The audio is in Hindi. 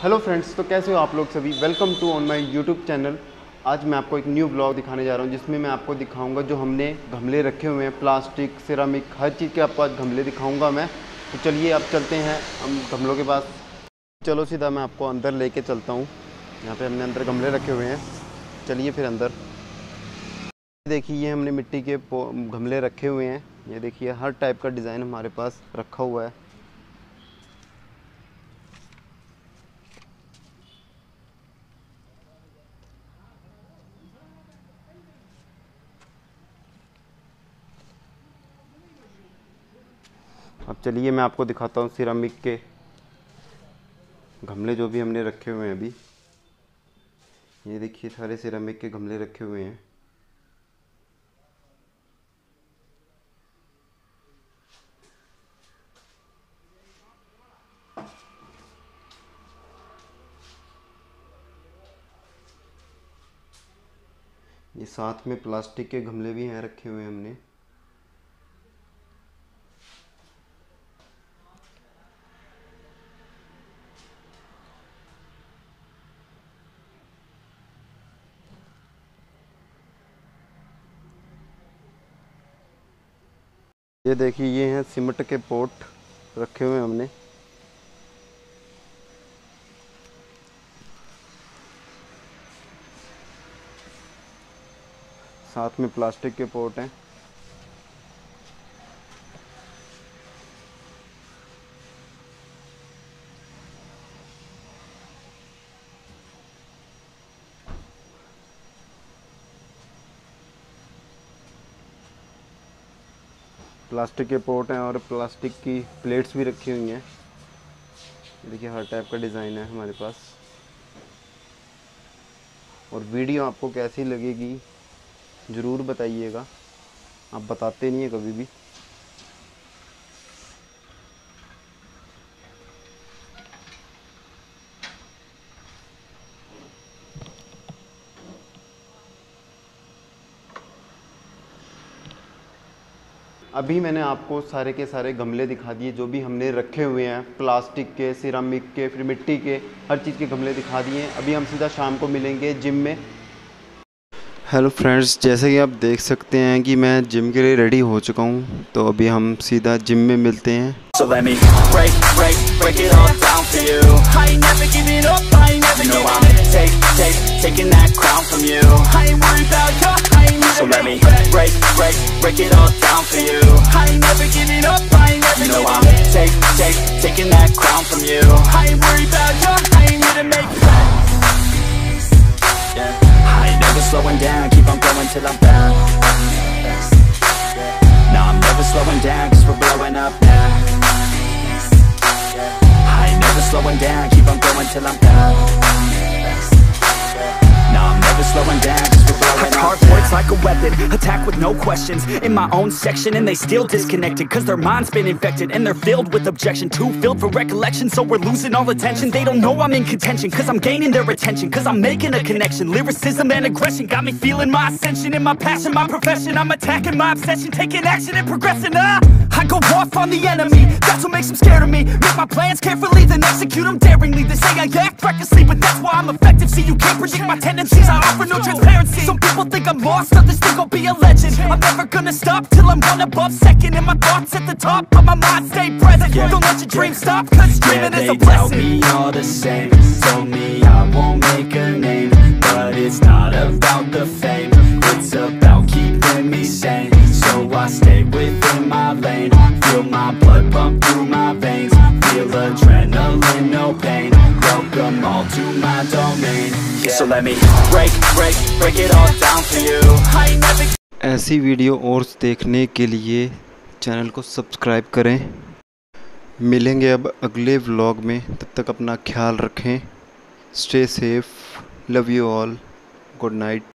हेलो फ्रेंड्स, तो कैसे हो आप लोग सभी। Welcome to on my YouTube channel. आज मैं आपको एक न्यू ब्लॉग दिखाने जा रहा हूं जिसमें मैं आपको दिखाऊंगा जो हमने गमले रखे हुए हैं, प्लास्टिक, सिरामिक, हर चीज़ के आपको आज गमले दिखाऊंगा मैं। तो चलिए अब चलते हैं हम गमलों के पास। चलो सीधा मैं आपको अंदर लेके चलता हूँ। यहाँ पे हमने अंदर गमले रखे हुए हैं, चलिए फिर अंदर। देखिए ये हमने मिट्टी के गमले रखे हुए हैं। ये देखिए हर टाइप का डिज़ाइन हमारे पास रखा हुआ है। अब चलिए मैं आपको दिखाता हूँ सिरामिक के गमले जो भी हमने रखे हुए हैं अभी। ये देखिए सारे सिरामिक के गमले रखे हुए हैं। ये साथ में प्लास्टिक के गमले भी हैं रखे हुए हैं हमने। ये देखिए ये हैं सीमेंट के पॉट रखे हुए हैं हमने। साथ में प्लास्टिक के पॉट हैं। प्लास्टिक के पॉट हैं और प्लास्टिक की प्लेट्स भी रखी हुई हैं। देखिए हर टाइप का डिज़ाइन है हमारे पास। और वीडियो आपको कैसी लगेगी ज़रूर बताइएगा, आप बताते नहीं हैं कभी भी। अभी मैंने आपको सारे के सारे गमले दिखा दिए जो भी हमने रखे हुए हैं, प्लास्टिक के, सिरामिक के, फिर मिट्टी के, हर चीज़ के गमले दिखा दिए हैं। अभी हम सीधा शाम को मिलेंगे जिम में। हेलो फ्रेंड्स, जैसे कि आप देख सकते हैं कि मैं जिम के लिए रेडी हो चुका हूं, तो अभी हम सीधा जिम में मिलते हैं। So let me break it all down for you. I ain't never giving up, I ain't never giving up. Taking that crown from you. I ain't worried about you, I ain't never. So let me break it all down for you. I ain't never giving up, I ain't never giving up. Taking that crown from you. I ain't worried about you, I ain't here to make friends. Yeah. I ain't never slowing down, keep on going till I'm down. No, I'm never slowing down, cause we're blowing up now. I ain't never slowing down, keep on going till I'm down. No, I'm never slowing down, cause we're blowing up. Hard words like a weapon, attack with no questions. In my own section and they still disconnected, cause their mind's been infected and they're filled with objection. Too filled for recollection, so we're losing all attention. They don't know I'm in contention, cause I'm gaining their attention, cause I'm making a connection. Lyricism and aggression got me feeling my ascension. In my passion, my profession, I'm attacking my obsession, taking action and progressing. I go off on the enemy, that's what makes them scared of me. Make my plans carefully, then execute them daringly. They say I act recklessly, but that's why I'm effective. See, you can't predict my tendencies, I offer no transparency. Some people think I'm lost, others think I'll be a legend. I'm never gonna stop till I'm one above second. And my thoughts at the top, but my mind stay present. Don't let your dreams stop, cause dreaming is a blessing. They tell me all the same, told me I won't make a name, but it's not about the fame, it's about keeping me sane. So I stay within my lane, feel my blood pump through my veins, feel adrenaline, no pain, welcome all to my domain. Yeah. So let me break it all down for you. I ain't never. ऐसी वीडियो और देखने के लिए चैनल को सब्सक्राइब करें। मिलेंगे अब अगले व्लॉग में, तब तक अपना ख्याल रखें। Stay safe, love you all, good night.